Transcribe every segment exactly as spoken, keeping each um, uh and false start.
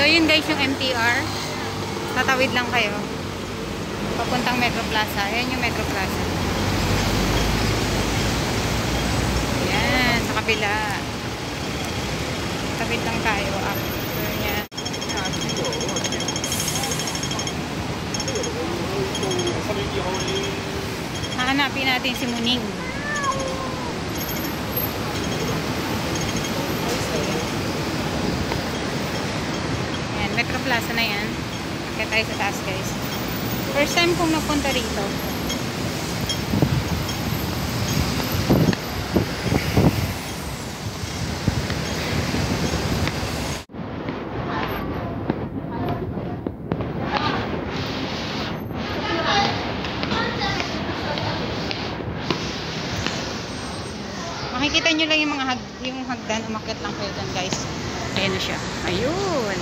So yun guys yung M T R. Tatawid lang kayo. Papuntang Metro Plaza. Ayan yung Metro Plaza. Ayan, sa kabila. Tawid lang tayo. After niya. Hahanapin natin si Muning. Ayan, Metro Plaza na yan. Kaya tayo sa taas guys. First time kong napunta rito. Makikita nyo lang yung mga hag yung hagdan. Umakyat lang kayo dyan guys. Ayan na siya. Ayun.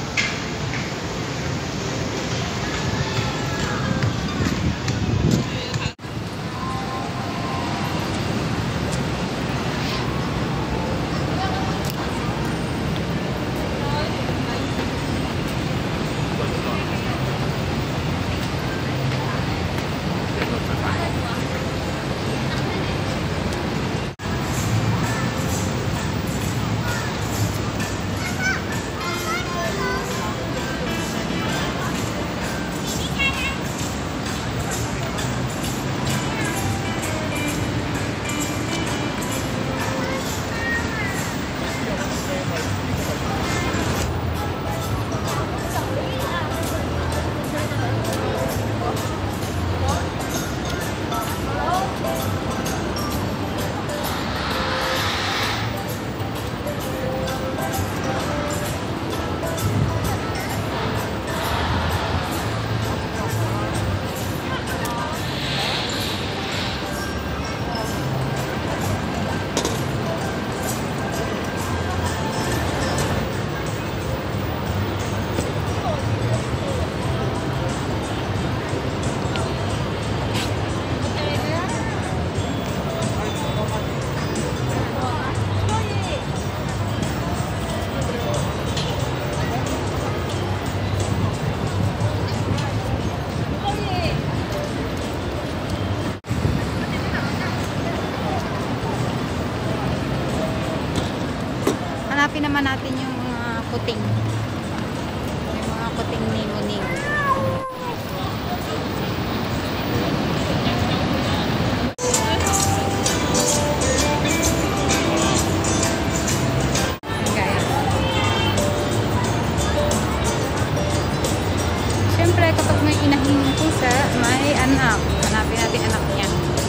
Hanapin naman natin yung mga puting. Yung mga puting ni Muning. Siyempre kapag may inahing pusa, may anak. Hanapin natin anak niya.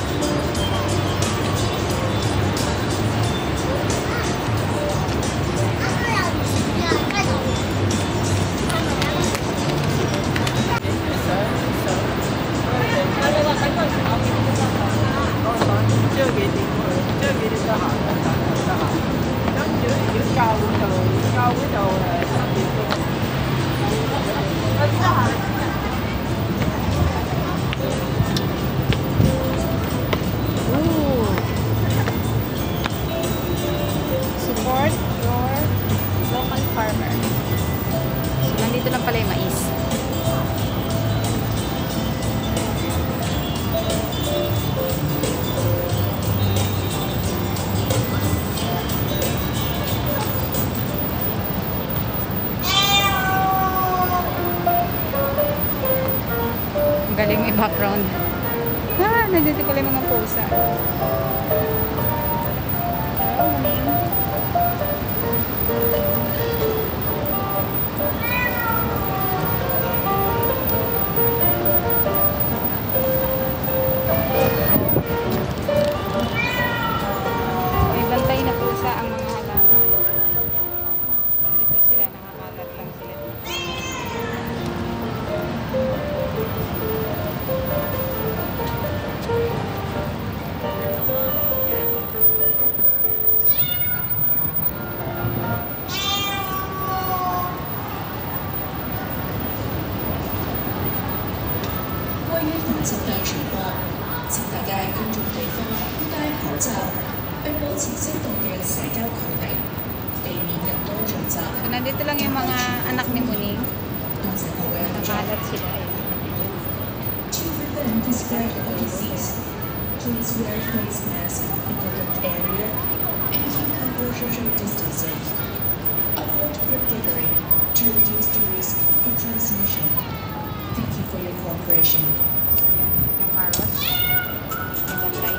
Support your local farmer. So, nandito lang pala yung mais. Galing may background. Ah, nandito pala yung mga pusa. Hello, Muning. May bantay na pusa ang mga halaman. Nandito sila, nakakalat lang sila dito. So, nandito lang yung mga anak ni Muning. Nakalat sila. To prevent the spread of disease, please wear face mask in the public area and keep proper social distancing. Avoid group gathering to reduce the risk of transmission. Thank you for your cooperation. Yung carrots. Yung gantay.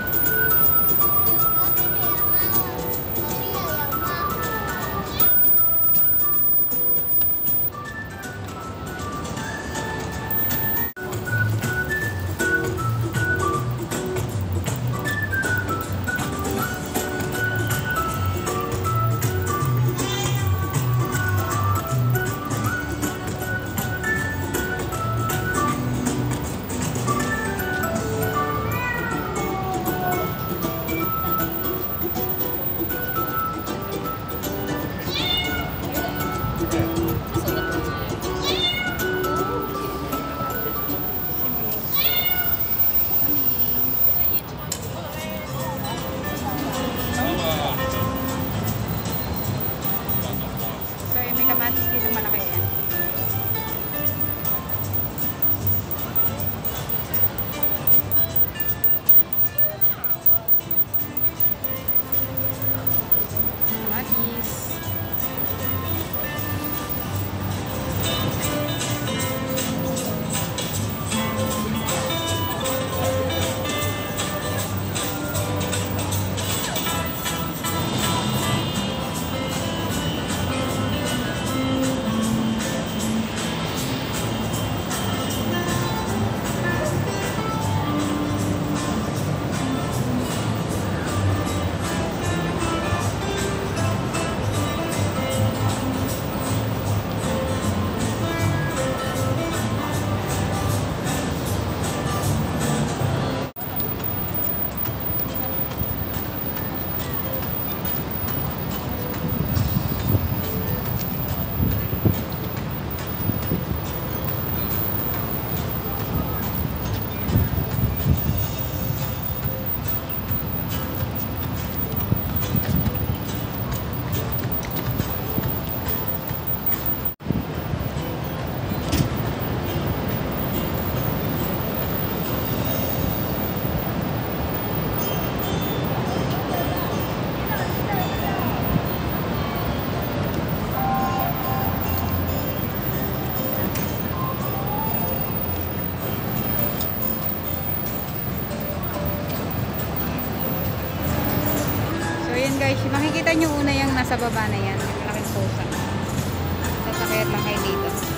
Kamatis dito malaki yan. Kamatis. Guys, makikita nyo una yung nasa baba na yan, yung malaking pusa. Sasakyan lang kayo dito.